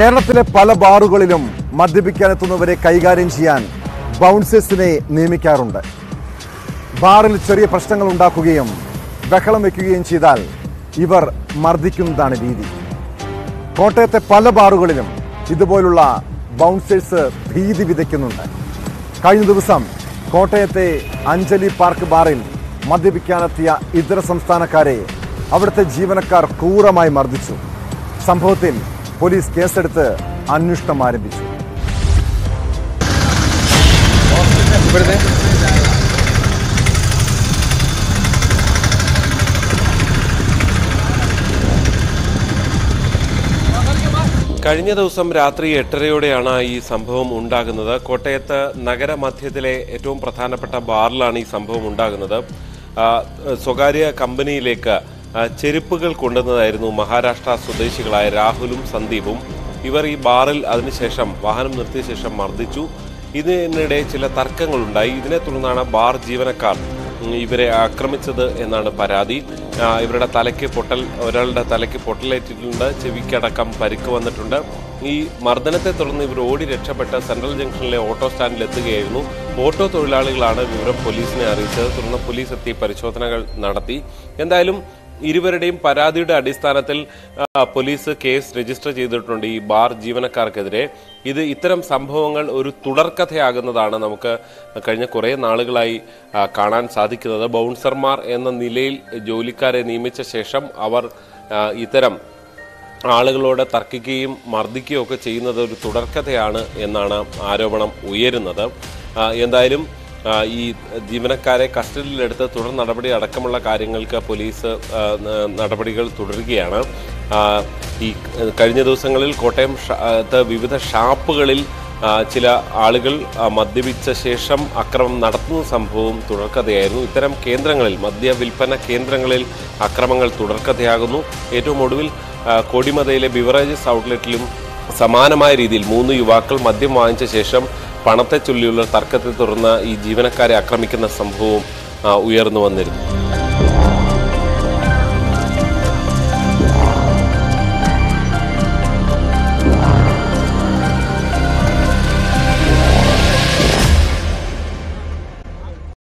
കേരളത്തിലെ പല ബാറുകളിലും മദ്യപിക്കാനെത്തുന്നവരെ കൈകാര്യം ചെയ്യാൻ ബൗൺസേഴ്സിനെ നിയമിക്കാറുണ്ട്. ബാറിൽ ചെറിയ പ്രശ്നങ്ങൾ ഉണ്ടാക്കുകയും ബഹളം വയ്ക്കുകയും ചെയ്താൽ ഇവർ മർദ്ദിക്കുന്നതാണ് രീതി. കോട്ടയത്തെ പല ബാറുകളിലും ഇതുപോലുള്ള ബൗൺസേഴ്സ് ഭീതി വിതയ്ക്കുന്നുണ്ട്. കഴിഞ്ഞ ദിവസം കോട്ടയത്തെ അഞ്ജലി പാർക്ക് ബാറിൽ മദ്യപിക്കാനെത്തിയ ഇതര സംസ്ഥാനക്കാരെ അവിടുത്തെ ജീവനക്കാർ ക്രൂരമായി മർദ്ദിച്ചു. സംഭവത്തിൽ പോലീസ് കേസെടുത്ത് അന്വേഷണം ആരംഭിച്ചു. കഴിഞ്ഞ ദിവസം രാത്രി 8:30യോടെയാണ് ഈ സംഭവം ഉണ്ടാകുന്നത്. കോട്ടയത്ത് നഗരമധ്യത്തിലെ ഏറ്റവും പ്രധാനപ്പെട്ട ബാറിലാണ് ഈ സംഭവം ഉണ്ടാകുന്നത്. സ്വകാര്യ കമ്പനിയിലേക്ക് ചെരുപ്പുകൾ കൊണ്ടുവന്നതായിരുന്നു മഹാരാഷ്ട്ര സ്വദേശികളായ രാഹുലും സന്ദീപും. ഇവർ ഈ ബാറിൽ അതിനുശേഷം വാഹനം നിർത്തിയ ശേഷം മർദ്ദിച്ചു. ഇതിനിടെ ചില തർക്കങ്ങളുണ്ടായി. ഇതിനെ തുടർന്നാണ് ബാർ ജീവനക്കാർ ഇവരെ ആക്രമിച്ചത് എന്നാണ് പരാതി. ഇവരുടെ തലയ്ക്ക് ഒരാളുടെ തലയ്ക്ക് പൊട്ടലേറ്റിട്ടുണ്ട്, ചെവിക്കടക്കം പരിക്ക് വന്നിട്ടുണ്ട്. ഈ മർദ്ദനത്തെ തുടർന്ന് ഇവർ ഓടി രക്ഷപ്പെട്ട് സെൻട്രൽ ജംഗ്ഷനിലെ ഓട്ടോ സ്റ്റാൻഡിൽ എത്തുകയായിരുന്നു. ഓട്ടോ തൊഴിലാളികളാണ് വിവരം പോലീസിനെ അറിയിച്ചത്. തുടർന്ന് പോലീസ് എത്തി പരിശോധനകൾ നടത്തി. എന്തായാലും ഇരുവരുടെയും പരാതിയുടെ അടിസ്ഥാനത്തിൽ പോലീസ് കേസ് രജിസ്റ്റർ ചെയ്തിട്ടുണ്ട് ഈ ബാർ ജീവനക്കാർക്കെതിരെ. ഇത്തരം സംഭവങ്ങൾ ഒരു തുടർക്കഥയാകുന്നതാണ് നമുക്ക് കഴിഞ്ഞ കുറേ നാളുകളായി കാണാൻ സാധിക്കുന്നത്. ബൗൺസർമാർ എന്ന നിലയിൽ ജോലിക്കാരെ നിയമിച്ച ശേഷം അവർ ഇത്തരം ആളുകളോട് തർക്കിക്കുകയും മർദ്ദിക്കുകയും ഒക്കെ ചെയ്യുന്നത് ഒരു തുടർക്കഥയാണ് എന്നാണ് ആരോപണം ഉയരുന്നത്. എന്തായാലും ഈ ജീവനക്കാരെ കസ്റ്റഡിയിലെടുത്ത് തുടർ നടപടി അടക്കമുള്ള കാര്യങ്ങൾക്ക് പോലീസ് നടപടികൾ തുടരുകയാണ്. ഈ കഴിഞ്ഞ ദിവസങ്ങളിൽ കോട്ടയം വിവിധ ഷാപ്പുകളിൽ ചില ആളുകൾ മദ്യപിച്ച ശേഷം അക്രമം നടത്തുന്ന സംഭവവും തുടർക്കഥയായിരുന്നു. ഇത്തരം കേന്ദ്രങ്ങളിൽ, മദ്യവിൽപ്പന കേന്ദ്രങ്ങളിൽ അക്രമങ്ങൾ തുടർക്കഥയാകുന്നു. ഏറ്റവും ഒടുവിൽ കോടിമതയിലെ ബിവറേജസ് ഔട്ട്ലെറ്റിലും സമാനമായ രീതിയിൽ 3 യുവാക്കൾ മദ്യം വാങ്ങിച്ച ശേഷം പണത്തെ ചൊല്ലിയുള്ള തർക്കത്തെ തുടർന്ന് ഈ ജീവനക്കാരെ ആക്രമിക്കുന്ന സംഭവവും ഉയർന്നു വന്നിരുന്നു.